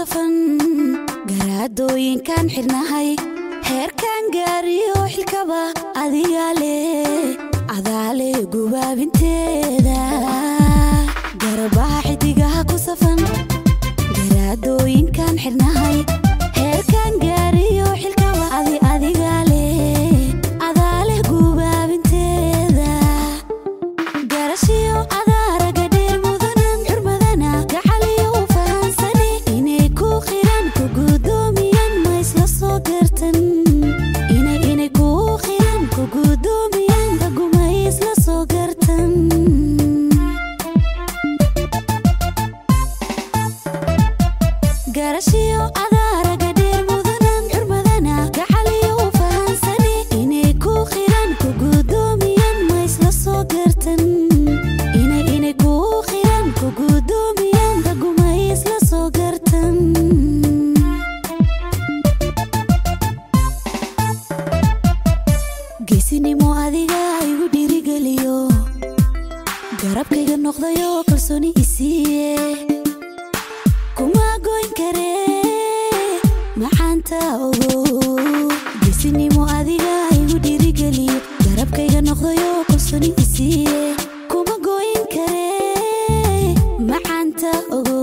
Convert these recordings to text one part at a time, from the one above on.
safan garaadooyinkan xirnahay heerkan gaariyo xilkaba adaale gubaabinteeda garbaha xidigaha ku safan garaadooyinkan xirnahay heerkan gaariyo xilkaba adaale gubaabinteeda garashiyo adaaraga dheer mudanan xurmadana gacaliyo u fahansani inay ku qiran ku gudoomiyan ma isla soo gartan inay ku qiran ku gudoomiyan raguma isla soo gartan garashiyo adaaraga dheer mudanan xurmadana gacaliyo u fahansani inay ku qiran ku gudoomiyan ma isla soo gartan inay ku qiran ku gudoomiyan raguma isla soo gartan geesinimo adiga igu dhiirigeliyo garabkayga noqdayo kalsooni isiiye kuma goyn kare maxaanta ogo geesinimo adiga igu dhiirigeliyo garabkayga noqdayo kalsooni isiiye kuma goyn kare maxaanta ogo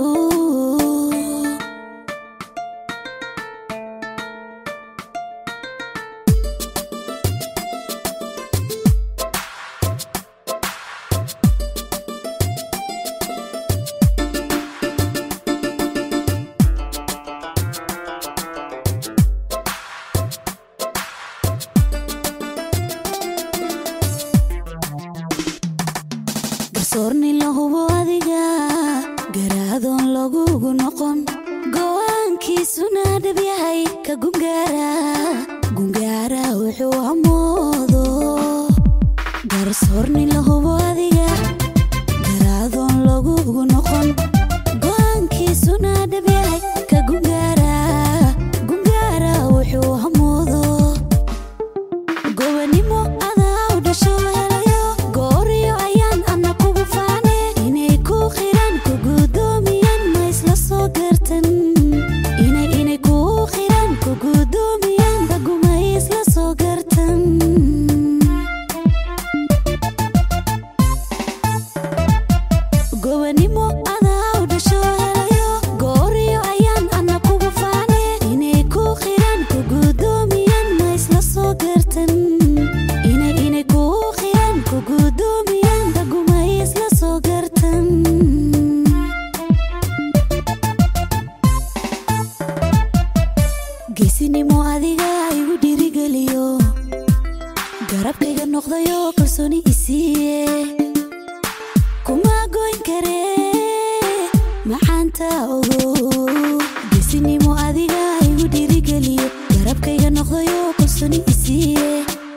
garsoorni la hubo adiga garaadon lagugu noqon go'aankiisuna dhab yahay ka gungaara wuxuu amoodo garsoorni la hubo adiga garaadon lagugu noqon go'aankiisuna dhab yahay ka gungaara wuxuu amoodo gobanimo adaa u dhasho helayo gooriyo ayaan ana kugu faane inay ku qiran ku gudoomiyan ma isla soo gartan inay ku qiran ku gudoomiyan raguma isla soo gartan gobanimo adaa u dhasho helayo gooriyo ayaan ana kugu faane inay ku qiran ku gudoomiyan ma isla soo gartan inay ku qiran ku gudoomiyan raguma isla soo gartan geesinimo adiga igu dhiirigeliyo garabkayga noqdayo kalsooni isiiye kuma goyn kare maxaanta ogo geesinimo adiga igu dhiirigeliyo garabkayga noqdayo kalsooni isiiye